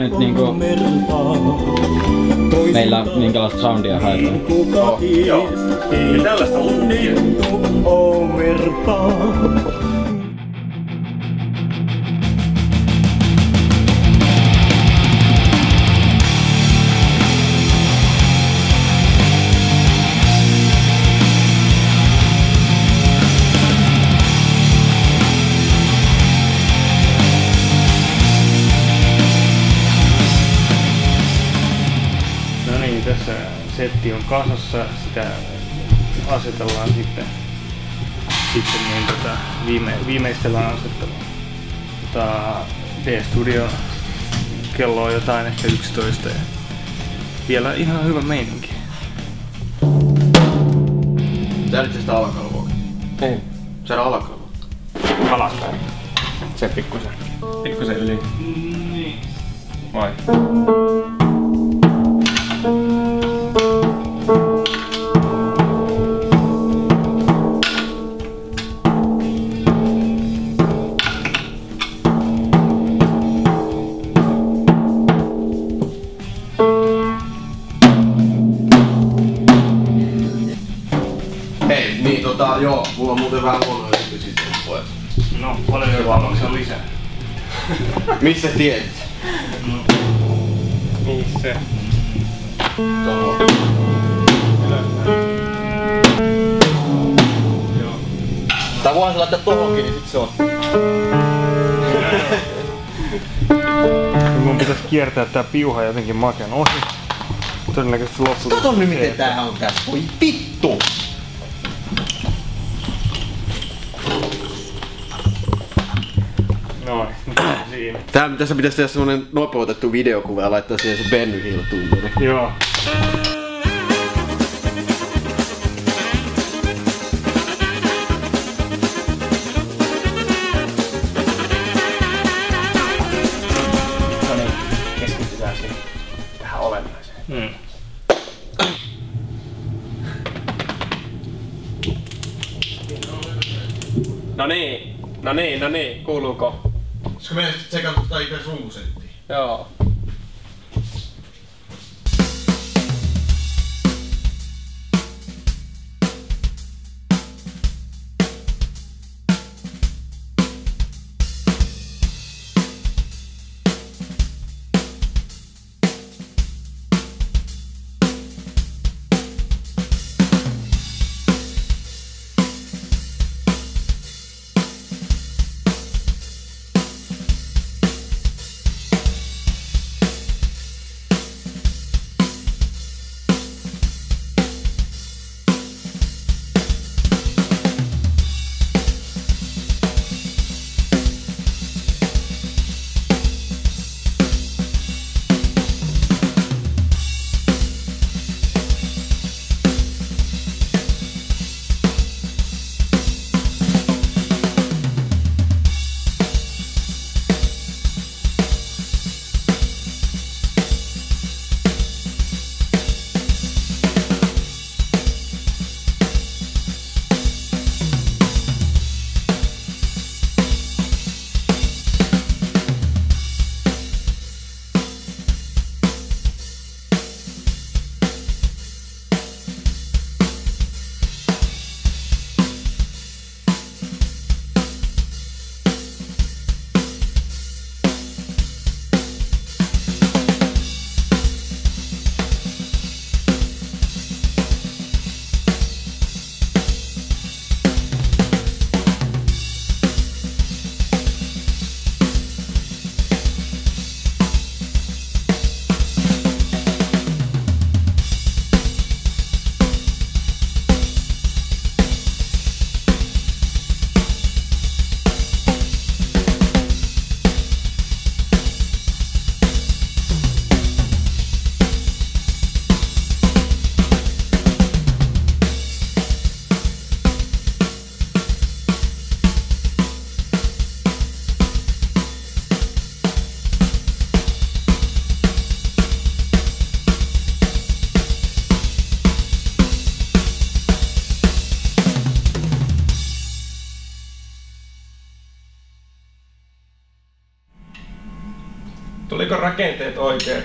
nyt niinku meillä minkälaista soundia haetaan? Joo. Ja tällaista luukia. Tässä setti on kasassa, sitä asetellaan sitten niin viimeistellään asettelua. D-studio kello on jotain ehkä 11 ja vielä ihan hyvä meininki. Sääditkö sitä alakalvoa? Ei. Säädä alakalvoa. Alaspäin. Se pikkusen yli. Niin. Vai? Hei, niin joo, mulla on muuten vähän huono esitys siitä pojat. No, paljon hyvää maksaa lisää. Missä tiedät? Missä? Tuolla. Tai voihan se laittaa tohonkin, niin sit se on. Mun pitäis kiertää tää piuha jotenkin makean ohi. Todennäköisesti loppuun. Kato nyt miten tää on tässä. Voi vittu! Noin, siinä. Tässä pitäisi tehdä semmonen nopeutettu videokuva ja laittaa siihen se Benny Hill-tunneli. Joo. No niin, keskitytään siihen tähän olennaiseen. No niin, kuuluuko? Koska meidän sitten tsekata tota itse runkusettiin. Joo. Oliko rakenteet oikein?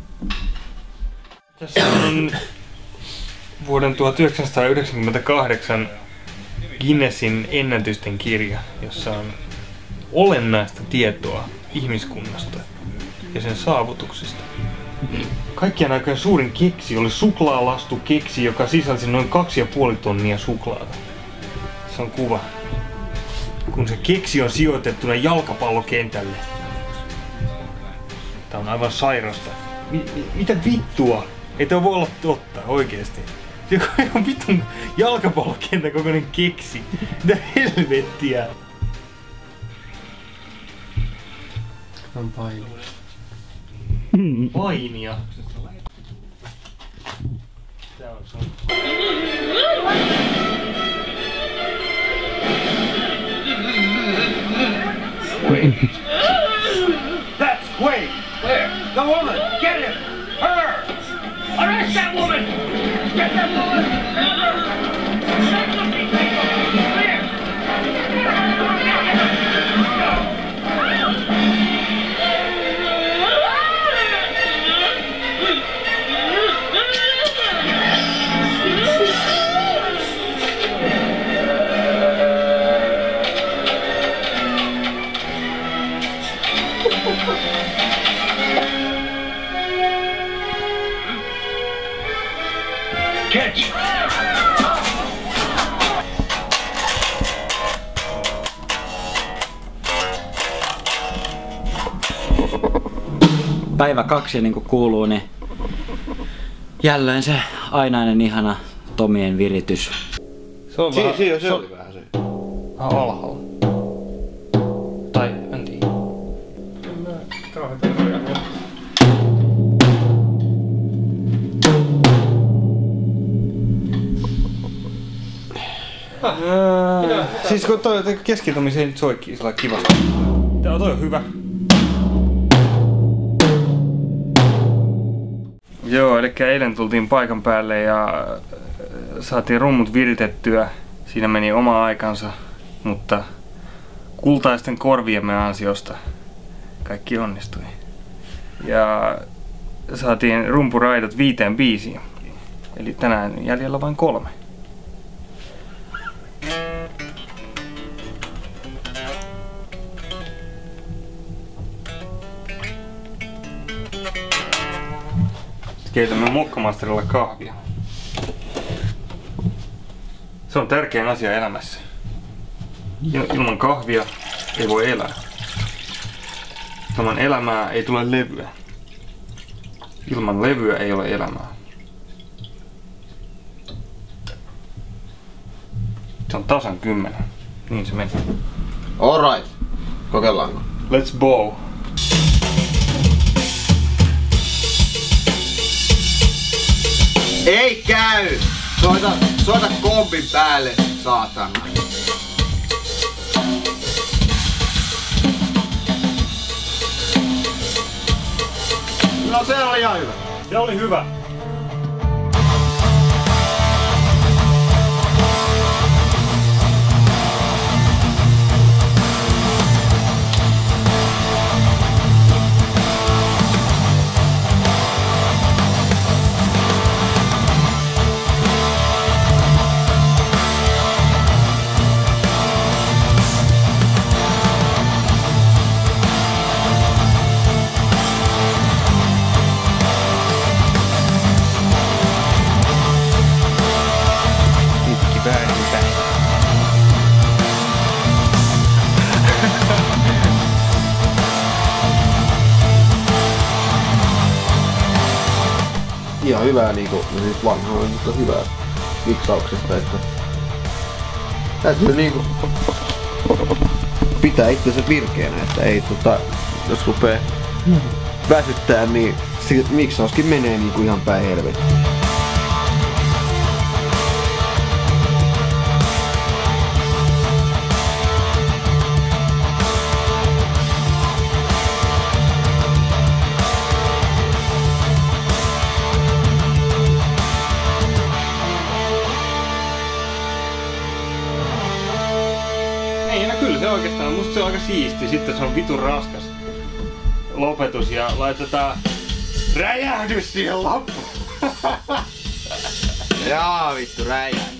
Tässä on vuoden 1998 Guinnessin ennätysten kirja, jossa on olennaista tietoa ihmiskunnasta ja sen saavutuksista. Kaikkien aikojen suurin keksi oli suklaalastukeksi, joka sisälsi noin 2,5 tonnia suklaata. Se on kuva, kun se keksi on sijoitettuna jalkapallokentälle. Tää on aivan sairasta. Mitä vittua? Ei tää voi olla totta, oikeesti. Joku on vitun jalkapallokentän kokoinen keksi. Mitä helvettiä? On painia. Painia. Tää on se. That's Wade! Where? The woman! Get him! Her! Arrest that woman! Get that woman! That's what they say! Clear! Catch! Päivä 2, niin kuin kuuluu, niin jälleen se ainainen ihana Tomien viritys. Se on vähän... Se oli vähän se. Vähän alhaalla. Tai en tiedä. Siis kun toi keskitumi se nyt soikkii sillä kivasti. Tää toi on hyvä. Joo, eli eilen tultiin paikan päälle ja saatiin rummut viritettyä. Siinä meni oma aikansa, mutta kultaisten korviemme ansiosta kaikki onnistui. Ja saatiin rumpuraidot 5 biisiin. Eli tänään jäljellä vain 3. Keitämme Mokkamasterilla kahvia. Se on tärkein asia elämässä. Ilman kahvia ei voi elää. Ilman elämää ei tule levyä. Ilman levyä ei ole elämää. Se on tasan 10. Niin se meni. Alright. Kokeillaanko? Let's bow. Ei käy! Soita kombin päälle, saatana. No se oli ihan hyvä. Se oli hyvä. Ihan hyvää niinku, siis vanhaa on mutta hyvää miksauksesta, että täytyy niinku pitää itsensä virkeänä, että ei jos rupee väsyttää, niin miksauskin menee niinku ihan päin helvettiin. Ei, no kyllä se oikeastaan, musta se on aika siisti, sitten se on vitun raskas. lopetus ja laitetaan räjähdys siihen loppuun. Jaa vittu, räjähdys.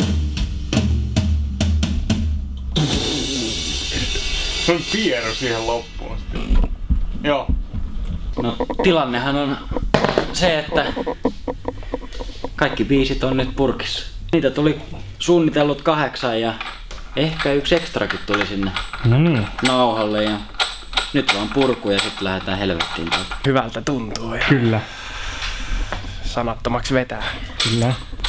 On pieru siihen loppuun sitten. Joo. No tilannehan on se, että kaikki biisit on nyt purkissa. Niitä tuli suunnitellut 8 ja ehkä 1 ekstrakin tuli sinne nauhalle ja nyt vaan purku ja sitten lähdetään helvettiin täältä. Hyvältä tuntuu ja Kyllä. sanattomaksi vetää. Kyllä.